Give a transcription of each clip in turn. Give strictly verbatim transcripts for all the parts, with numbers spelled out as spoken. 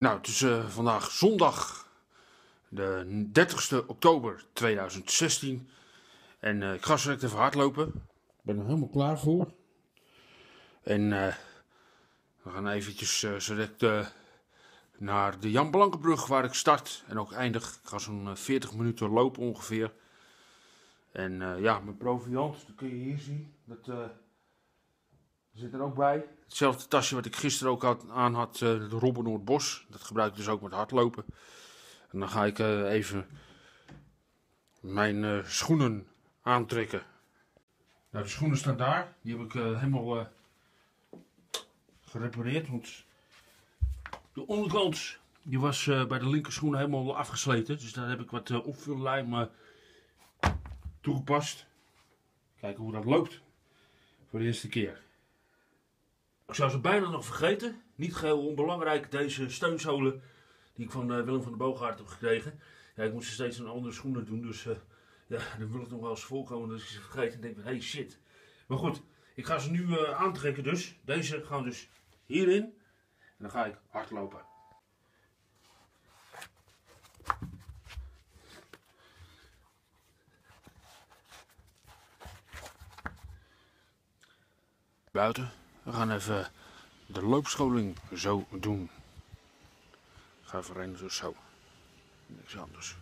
Nou, het is uh, vandaag zondag, de dertigste oktober tweeduizend zestien. En uh, ik ga zo direct even hardlopen. Ik ben er helemaal klaar voor. En uh, we gaan eventjes uh, zo direct uh, naar de Jan Blankenbrug waar ik start en ook eindig. Ik ga zo'n uh, veertig minuten lopen ongeveer. En uh, ja, mijn proviant, dat kun je hier zien. Dat uh, zit er ook bij. Hetzelfde tasje wat ik gisteren ook had, aan had, uh, de Robben Noordbos. Dat gebruik ik dus ook met hardlopen. En dan ga ik uh, even mijn uh, schoenen aantrekken. Nou, de schoenen staan daar. Die heb ik uh, helemaal uh, gerepareerd. Want de onderkant die was uh, bij de linkerschoen helemaal afgesleten. Dus daar heb ik wat uh, opvullijm uh, toegepast. Kijken hoe dat loopt. Voor de eerste keer. Ik zou ze bijna nog vergeten. Niet geheel onbelangrijk, deze steunzolen die ik van uh, Willem van der Boogaard heb gekregen. Ja, ik moet ze steeds een andere schoenen doen, dus uh, ja, dan wil het nog wel eens voorkomen dat ik ze vergeet en denk van, hey shit. Maar goed, ik ga ze nu uh, aantrekken dus. Deze gaan dus hierin en dan ga ik hardlopen. Buiten. We gaan even de loopscholing zo doen. Ik ga even rennen dus zo. Niks anders.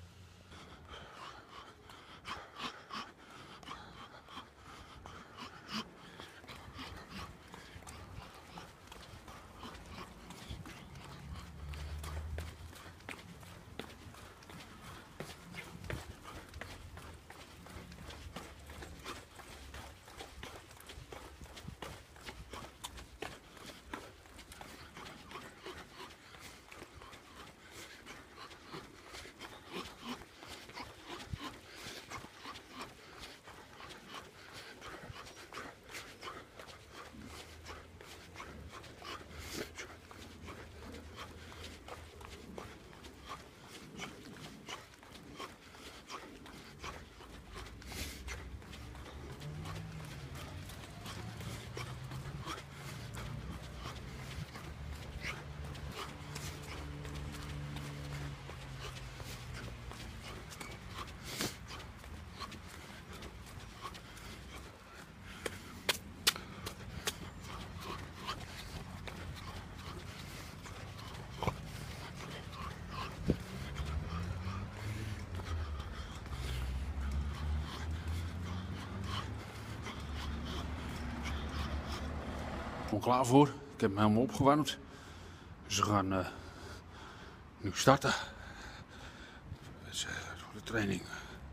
Ik ben klaar voor. Ik heb hem helemaal opgewarmd. Dus we gaan uh, nu starten. Dus, uh, voor de training.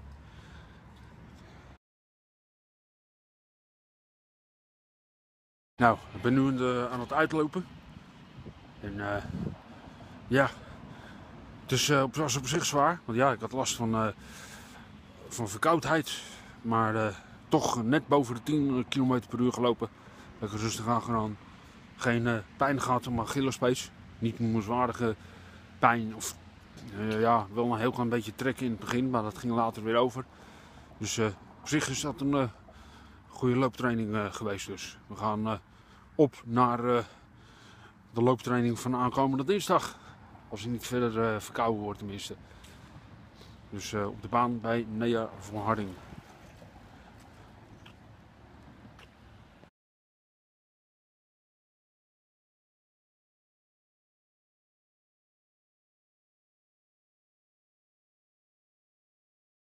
Nou, ik ben nu aan, de, aan het uitlopen. En uh, ja, het is, uh, was op zich zwaar. Want ja, ik had last van, uh, van verkoudheid. Maar uh, toch net boven de tien kilometer per uur gelopen. Lekker rustig aangedaan. Geen uh, pijn gehad, maar Achillespees. Niet noemenswaardige pijn. Of uh, ja, wel een heel klein beetje trekken in het begin, maar dat ging later weer over. Dus uh, op zich is dat een uh, goede looptraining uh, geweest. Dus we gaan uh, op naar uh, de looptraining van aankomende dinsdag. Als hij niet verder uh, verkouden wordt tenminste. Dus uh, op de baan bij Nea van Harding.